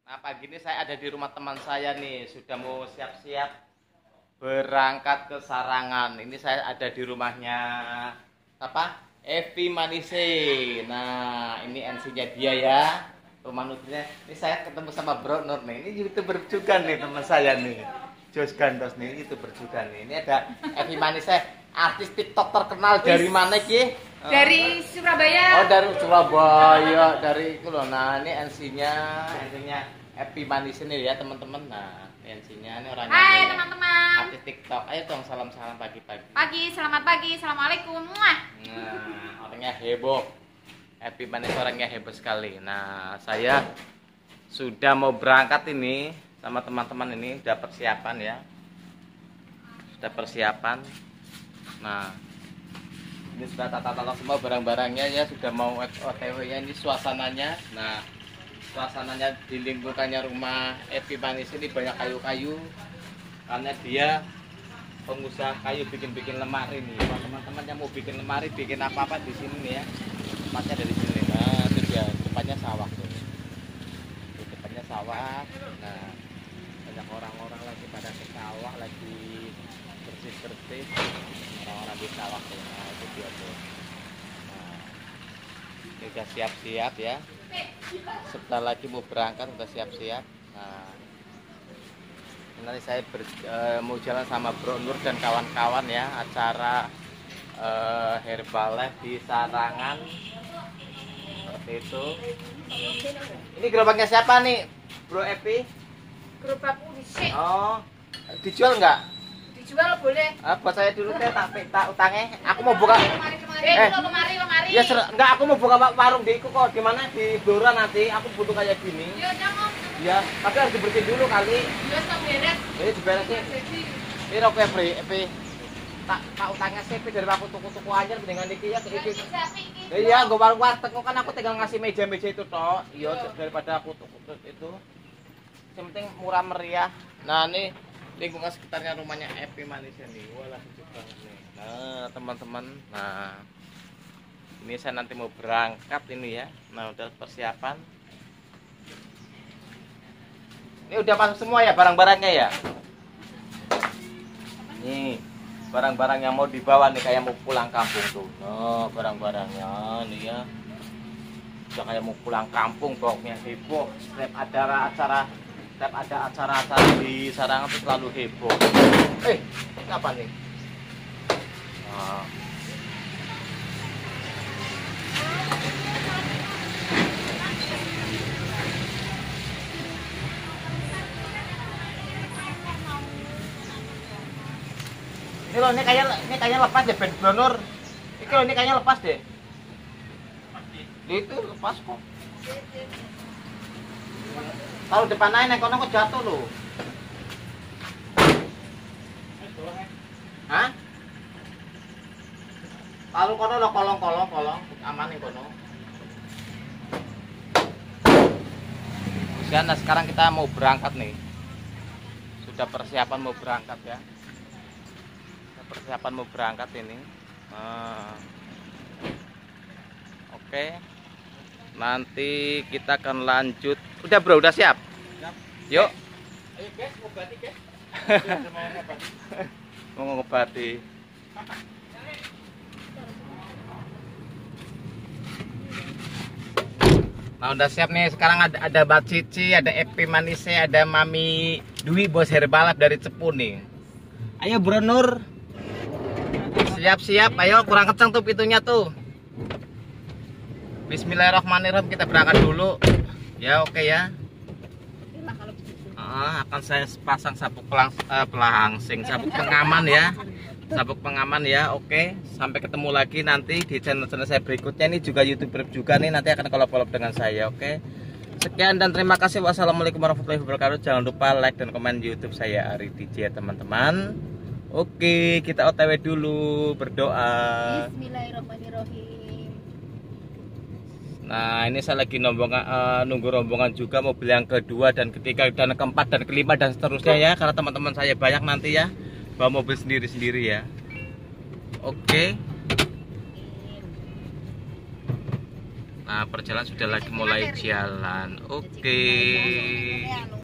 Nah, pagi ini saya ada di rumah teman saya nih, sudah mau siap-siap berangkat ke Sarangan. Ini saya ada di rumahnya apa? Evi Manise. Nah, ini NC-nya dia ya. Rumah nutrinya. Ini saya ketemu sama Bro Nur nih. Ini YouTuber juga nih teman saya nih. Jos Gandos nih, YouTuber juga nih. Ini ada Evi Manise, artis TikTok terkenal dari mana Ki? Dari Surabaya. Oh, dari Surabaya, dari itu loh. Nah, ini NC-nya Evi Manise nih ya, teman-teman. Nah, NC-nya ini orangnya. Hai teman-teman. Artis TikTok. Ayo dong salam-salam pagi-pagi. Pagi, selamat pagi. Assalamualaikum. Muah. Nah, orangnya heboh. Evi Manise orangnya heboh sekali. Nah, saya sudah mau berangkat ini sama teman-teman ini, sudah persiapan ya. Sudah persiapan. Nah, ini sudah tata-tata semua barang-barangnya ya, sudah mau OTW ya. Ini suasananya. Nah, suasananya di lingkungannya rumah Evi Manise ini banyak kayu-kayu karena dia pengusaha kayu, bikin lemari nih. Teman-teman yang mau bikin lemari, bikin apa-apa di sini nih ya. Tempatnya dari sini. Nah, itu dia, depannya sawah tuh. Di depannya sawah. Nah, banyak orang-orang lagi pada ke sawah, lagi bersih-bersih. Orang-orang di sawah tuh. Nah, itu dia tuh. Nah, ini udah siap-siap ya. Sebentar lagi mau berangkat, udah siap-siap. Nah, nanti saya mau jalan sama Bro Nur dan kawan-kawan ya, acara Herbalife di Sarangan. Seperti itu. Ini gerobaknya siapa nih, Bro Evi? Gerobak polisi. Oh, dijual nggak? Dijual boleh. Buat saya dulu teh, tak utangnya. Aku mau buka. Lemari. Ya enggak, aku mau buka warung di kok. Di mana? Di Blora nanti. Aku butuh kayak gini. Ya udah Om. Ya, tapi harus dibersihin dulu kali. Ya tak beres. Ini diberesin. Ini rok Evi. Tak utangnya CP dari aku tuku-tuku aja dengan iki ya iki. Iya, gue warung warteg kan aku tinggal ngasih meja-meja itu toh. Iya, daripada aku tuku itu. Yang penting murah meriah. Nah, ini lingkungan sekitarnya rumahnya Evi Manise nih. Walah, sejuk banget nih. Nah, teman-teman. Nah, ini saya nanti mau berangkat ini ya. Nah, udah persiapan. Ini udah masuk semua ya barang-barangnya ya. Nih, barang-barang yang mau dibawa nih kayak mau pulang kampung tuh. Oh, barang-barangnya nih ya. Udah kayak mau pulang kampung, pokoknya heboh. Setiap ada acara-acara di Sarangan tuh selalu heboh. Ini apa nih? Nah. Ini loh, ini kayaknya lepas deh, Ben Bronur. Ini kayaknya lepas deh. Itu lepas kok. Kalau depan aja kono kok jatuh loh. Hah? Kalau kono lo kolong, aman nih kono. Nah, sekarang kita mau berangkat nih. Sudah persiapan mau berangkat ya. Persiapan mau berangkat ini. Oke. Nanti kita akan lanjut. Udah Bro, udah siap? Siap. Yuk. Ayo guys, ngobati guys. Mau ngobati. Nah, udah siap nih. Sekarang ada Mbak Cici, ada Evi Manise, ada Mami Dwi bos Herbalife dari Cepu nih. Ayo Bro Nur. Siap-siap, ayo kurang kencang tuh pintunya tuh. Bismillahirrahmanirrahim, kita berangkat dulu. Ya oke ya. Akan saya pasang sabuk pelangsing, sabuk pengaman ya. Sabuk pengaman ya, oke. Sampai ketemu lagi nanti di channel-channel saya berikutnya. Ini juga YouTuber juga nih, nanti akan collab dengan saya, oke. Sekian dan terima kasih. Wassalamualaikum warahmatullahi wabarakatuh. Jangan lupa like dan komen YouTube saya Ari DJ ya teman-teman. Oke, kita OTW dulu, berdoa. Bismillahirrahmanirrahim. Nah, ini saya lagi nunggu rombongan juga, mobil yang kedua dan ketiga dan keempat dan kelima dan seterusnya ya, karena teman-teman saya banyak nanti ya, bawa mobil sendiri-sendiri ya. Oke. Nah, perjalanan sudah lagi mulai jalan. Oke. anu.